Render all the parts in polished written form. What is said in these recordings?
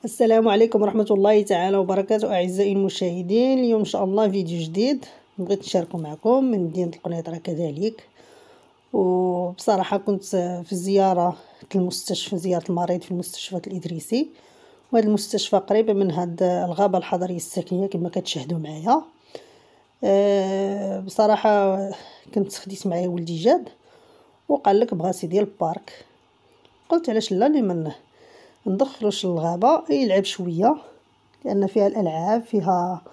السلام عليكم ورحمة الله تعالى وبركاته أعزائي المشاهدين. اليوم إن شاء الله فيديو جديد بغيت نشاركه معكم من مدينة القنيطرة كذلك. وبصراحة كنت في زيارة المستشفى، زيارة المريض في المستشفى الإدريسي، وهذا المستشفى قريبة من هاد الغابة الحضرية السكنية كما كتشاهدوا معايا. بصراحة كنت خديت معايا ولدي جاد وقال لك بغا سيدي البارك، قلت علاش لا لمن ندخلوش للغابة يلعب شوية، لأن فيها الألعاب، فيها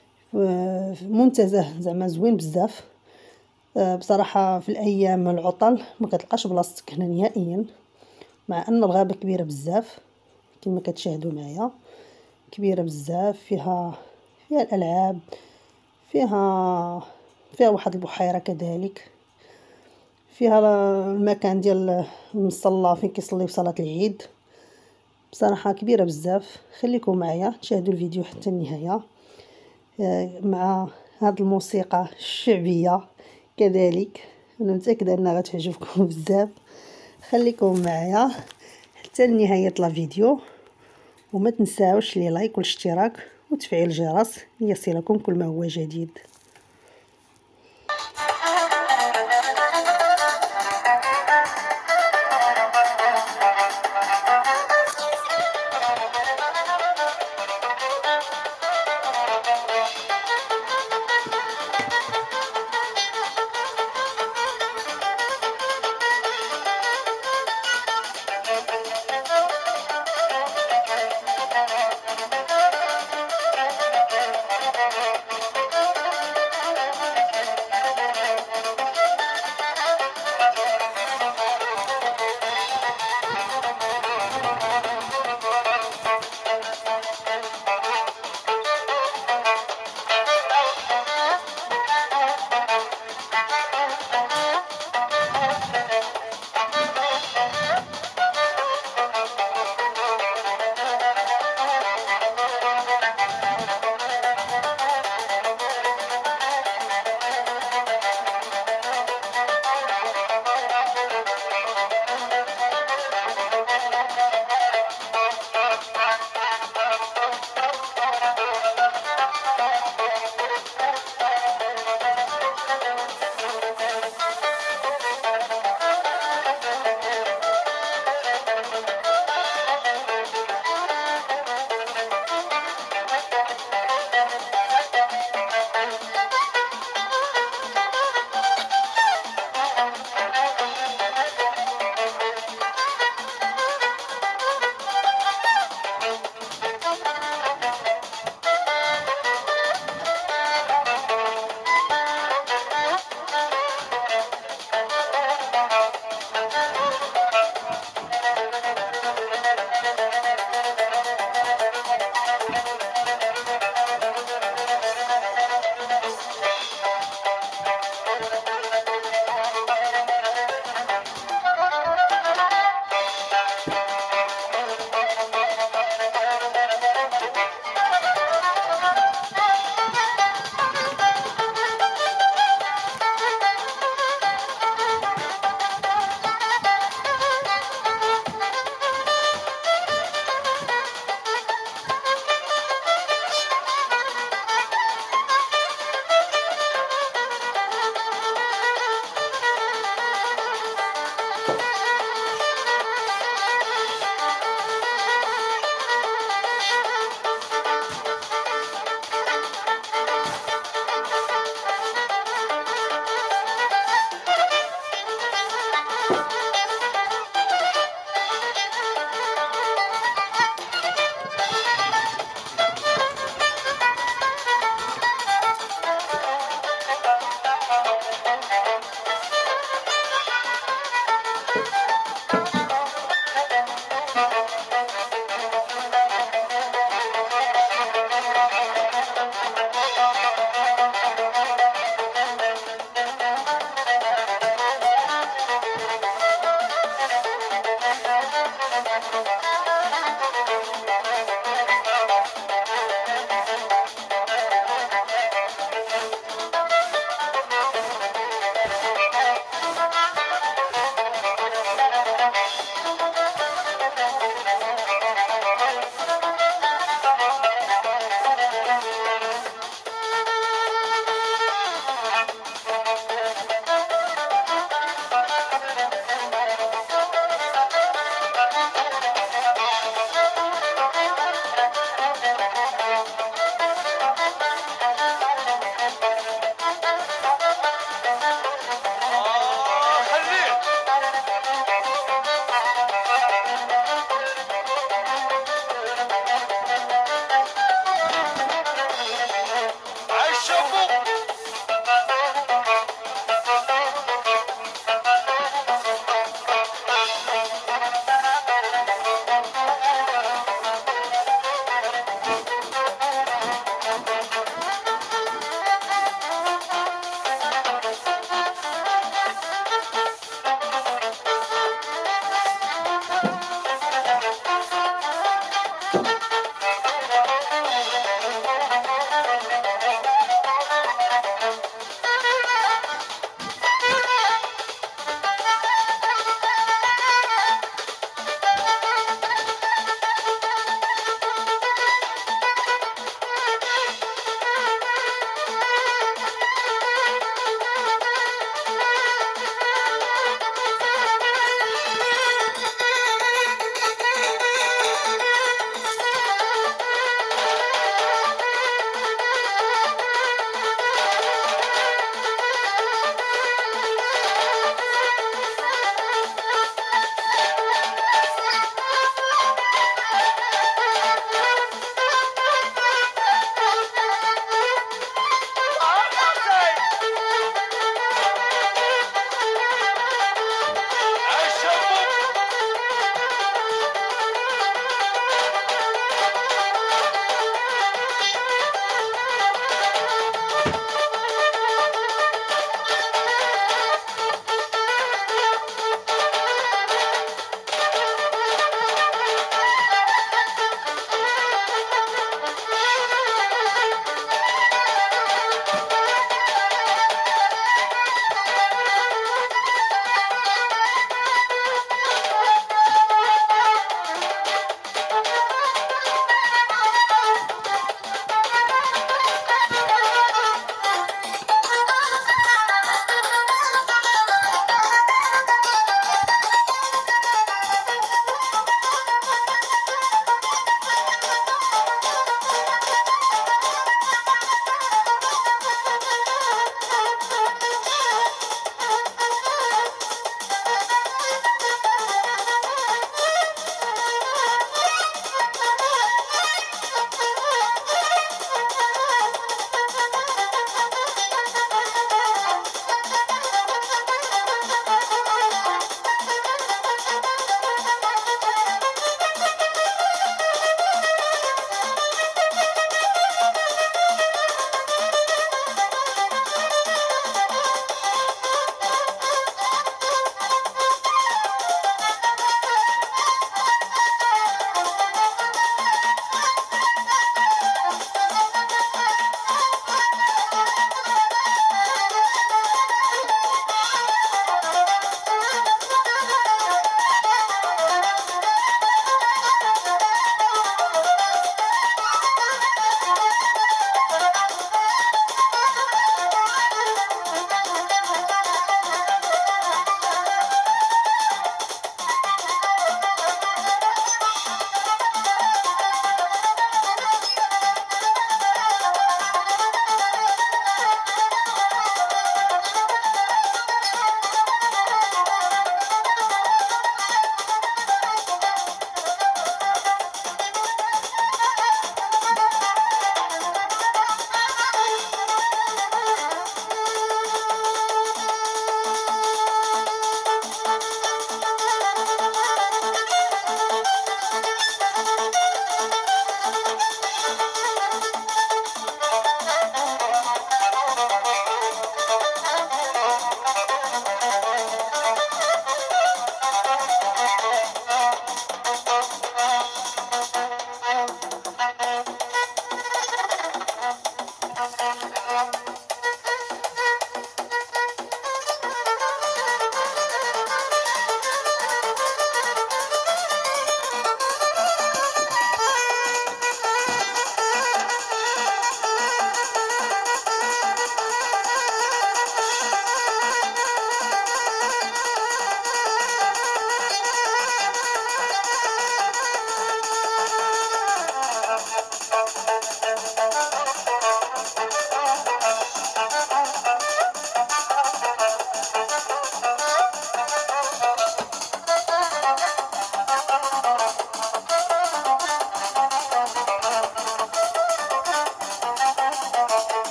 منتزه زعما زوين بزاف. بصراحة في الأيام العطل ما كتلقاش بلاصتك هنا نهائيا، مع أن الغابة كبيرة بزاف كما كتشاهدوا معايا، كبيرة بزاف، فيها الألعاب، فيها واحد البحيرة كذلك، فيها المكان ديال المصلى فين كيصليو صلاة العيد. بصراحة كبيرة بزاف. خليكم معايا تشاهدوا الفيديو حتى النهاية مع هاد الموسيقى الشعبية كذلك، انا متأكدة انها غتعجبكم بزاف. خليكم معايا حتى نهاية الفيديو، وما تنساوش لي لايك والاشتراك وتفعيل الجرس ليصلكم كل ما هو جديد.